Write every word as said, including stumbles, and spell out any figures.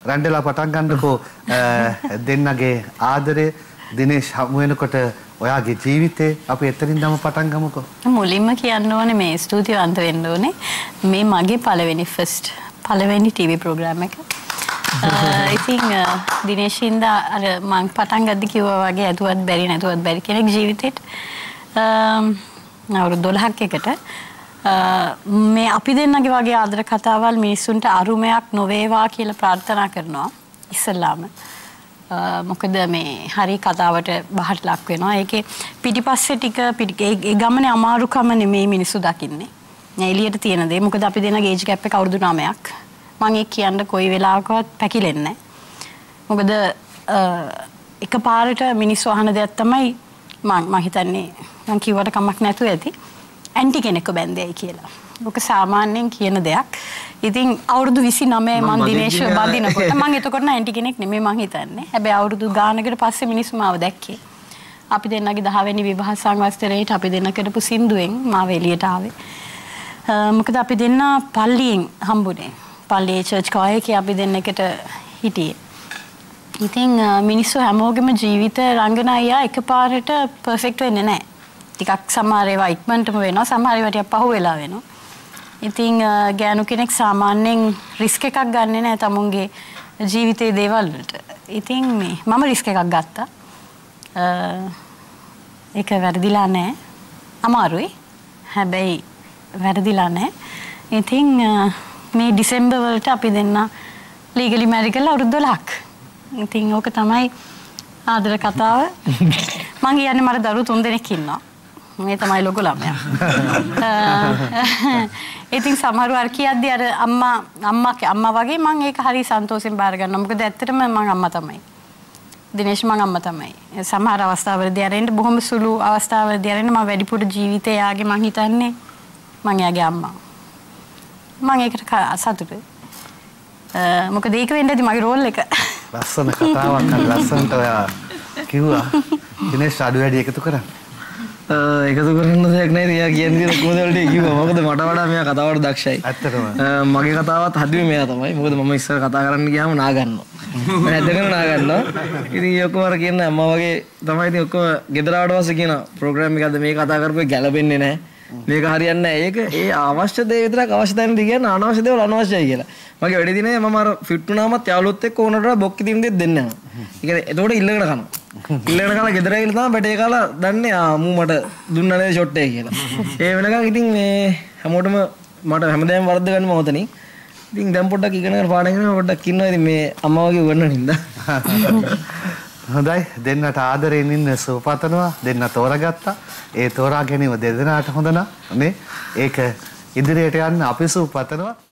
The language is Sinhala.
රැන්ඩලා පටන් ගන්නකෝ දෙන්නගේ ආදරය දිනේෂ් හමු වෙනකොට ඔයාගේ ජීවිතේ අපි එතනින්දම පටන් ගමුකෝ. මුලින්ම කියන්න ඕනේ මේ ස්තුතිවන්ත වෙන්න ඕනේ. මේ මගේ පළවෙනි ෆස්ට් පළවෙනි ටීවී ප්‍රෝග්‍රෑම් එක. ඉතින් දිනේෂින්ද අර මං පටන් ගද්දි කිව්වා වගේ ඇතුවත් බැරි නැතුවත් බැරි කෙනෙක් ජීවිතේට අවුරුදු දොළහක් එකට මේ අපි දෙන්නගේ වගේ ආදර කතාවල් මිනිස්සුන්ට අරුමයක් නොවේවා කියලා ප්‍රාර්ථනා කරනවා ඉස්සල්ලාම. මොකද මේ හරි කතාවට බහට ලක් වෙනවා. ඒකේ පිටිපස්සේ ටික ඒ ගමනේ අමාරුකම නෙමෙයි මිනිස්සු දකින්නේ. එළියට තියෙන දේ. මොකද අපි දෙන්නගේ ඒජ් ගැප් එක අවුරුදු නවයක්. මම ඒක කියන්න කොයි වෙලාවකවත් පැකිලෙන්නේ නැහැ. මොකද එකපාරට මිනිස්සු අහන දෙයක් තමයි මම මම හිතන්නේ මම කිව්වට කමක් නැතුව ඇති. ඇන්ටි කෙනෙක්ව බැන්දේයි කියලා. ඔක සාමාන්‍යයෙන් කියන දෙයක්. ඉතින් අවුරුදු විසිනවය මම දිනේෂ් බඳිනකොට මම එතකොට නම් ඇන්ටි කෙනෙක් නෙමෙයි මං හිතන්නේ. හැබැයි අවුරුදු ගානකට පස්සේ මිනිස්සු මාව දැක්කේ. අපි දෙන්නගේ දහ වෙනි විවාහ සංවත්සරයේට අපි දෙන්න කරපු සින්දුවෙන් මාව එළියට ආවේ. මොකද අපි දෙන්න පල්ලියෙන් හම්බුනේ. පල්ලියේ චර්ච් කෝයර් එකේ අපි දෙන්න එකට හිටියේ. ඉතින් මිනිස්සු හැමෝගෙම ජීවිත රංගන අයියා එකපාරට පර්ෆෙක්ට් වෙන්නේ නැහැ. ටිකක් සමහර ඒවා ඉක්මනටම වෙනවා සමහර ඒවා ටිකක් පහු වෙලා වෙනවා. ඉතින් ගෑනු කෙනෙක් සාමාන්‍යයෙන් රිස්ක් එකක් ගන්නෙ නැහැ තමුන්ගේ ජීවිතේ දේවල් වලට. ඉතින් මේ මම රිස්ක් එකක් ගත්තා. ඒක වැරදිලා නැහැ. අමාරුයි. හැබැයි වැරදිලා නැහැ. ඉතින් මේ ඩිසෙම්බර් වලට අපි දෙන්න ලීගලි මැරි කරලා අවුරුදු දොළහක්. ඉතින් ඕක තමයි ආදර කතාව. මං කියන්නේ මට දරුවෝ තුන් දෙනෙක් ඉන්නවා. මේ තමයි ලොකු ළමයා. ඉතින් සමහරව අර කියද්දි අර අම්මා අම්මා අම්මා වගේ මම ඒක හරි සන්තෝෂෙන් බාර ගන්නවා. මොකද ඇත්තටම මම අම්මා තමයි. දිනේෂ් මම අම්මා තමයි. සමහර අවස්ථාවලදී අරින්න බොහොම සුළු අවස්ථාවලදී අරින්න මම වැඩිපුර ජීවිතේ යාගේ මං හිතන්නේ මං යාගේ අම්මා. මම ඒකට සතුටුයි. මොකද ඒක වෙන්නේදී මගේ රෝල් එක. ලස්සන කතාවක් අර ලස්සනට ඔයා කිව්වා. දිනේෂ් අඩු වැඩි එකතු කරා. එකතු කරන්න දෙයක් නැහැ තියා කියන්නේ කොහොමද වලට කිව්වා. මොකද මට වඩා මෙයා කතාවට දක්ෂයි. ඇත්තටම. මගේ කතාවත් හදුවේ මෙයා තමයි. මොකද මම ඉස්සර කතා කරන්න ගියාම නා ගන්නවා. මම ඇදගෙන නා ගන්නවා. ඉතින් ඔක්කොම අර කියන්නේ අම්මා වගේ තමයි ඉතින් ඔක්කොම ගෙදර ආවට පස්සේ කියන ප්‍රෝග්‍රෑම් එකක්ද මේ කතා කරපුවේ ගැලපෙන්නේ නැහැ. මේක හරියන්නේ නැහැ. ඒක ඒ අවශ්‍ය දේ විතරක් අවශ්‍ය තැනදී කියන්නේ අනවශ්‍ය දේවල් අනවශ්‍යයි කියලා. මගේ වැඩි දිනේ මම අර ෆිට් වුණාමත් යාළුවොත් එක්ක ඕනට බොක්කි තින් දෙයක් දෙන්න යනවා. ඒ කියන්නේ එතකොට ඉල්ලගෙන කනවා. ඉල්ලගෙන කලා ගෙදර ඇවිල්ලා තමයි බැටේ කාලා දන්නේ ආ මූ මට දුන්නා නේද ෂොට් එක කියලා. ඒ වෙනකන් ඉතින් මේ හැමෝටම මට හැමදාම වරද්ද ගන්න මොහොතනින්. ඉතින් දැන් පොඩ්ඩක් ඉගෙන ගන්න පාඩම් කරනවා පොඩ්ඩක් ඉන්නවා ඉතින් මේ අම්මා වගේ උගන්නන හින්දා. හොඳයි දෙන්නට ආදරෙන් ඉන්න සුවපතනවා දෙන්න තෝරගත්තා. ඒ තෝරා ගැනීම දෙදෙනාට හොඳ නේ ඒක ඉදිරියට යන්න අපි සුවපතනවා.